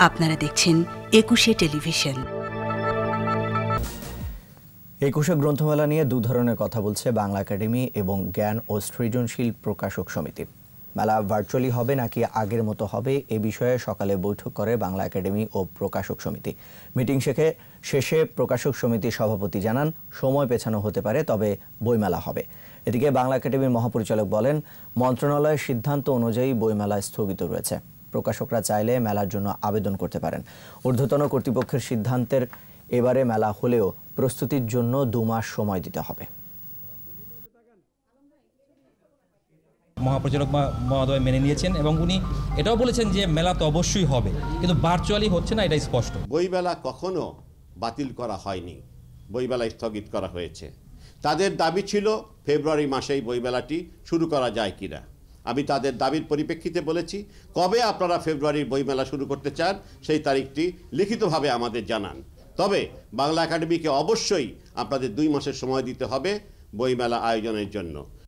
আপনারা দেখছেন একুশে টেলিভিশন। একুশে গ্রন্থমেলা নিয়ে দু ধরনের কথা বলছে বাংলা একাডেমি এবং জ্ঞান ও সৃজনশীল প্রকাশক সমিতি। মেলা ভার্চুয়ালি হবে নাকি আগের মতো হবে এ বিষয়ে সকালে বৈঠক করে বাংলা একাডেমি ও প্রকাশক সমিতি। মিটিং শেষে প্রকাশক সমিতির সভাপতি জানান সময় পেছানো হতে পারে, তবে বইমেলা হবে। এদিকে বাংলা একাডেমির মহাপরিচালক বলেন, মন্ত্রণালয়ের সিদ্ধান্ত অনুযায়ী বইমেলা স্থগিত রয়েছে। প্রকাশকরা চাইলে মেলার জন্য আবেদন করতে পারেন। ঊর্ধ্বতন কর্তৃপক্ষের সিদ্ধান্তের এবারে মেলা হলেও প্রস্তুতির জন্য 2 মাস সময় দিতে হবে। মহাপরিচালক মহোদয় মেনে নিয়েছেন এবং উনি এটাও বলেছেন যে মেলা তো অবশ্যই হবে, কিন্তু ভার্চুয়ালি হচ্ছে না, এটাই স্পষ্ট। বইমেলা কখনো বাতিল করা হয়নি, বইমেলা স্থগিত করা হয়েছে। তাদের দাবি ছিল ফেব্রুয়ারি মাসেই বইমেলাটি শুরু করা যায় কিনা। আমি তাদের দাবির পরিপ্রেক্ষিতে বলেছি, কবে আপনারা ফেব্রুয়ারির বইমেলা শুরু করতে চান সেই তারিখটি লিখিতভাবে আমাদের জানান। তবে বাংলা একাডেমিকে অবশ্যই আপনাদের 2 মাসের সময় দিতে হবে বইমেলা আয়োজনের জন্য।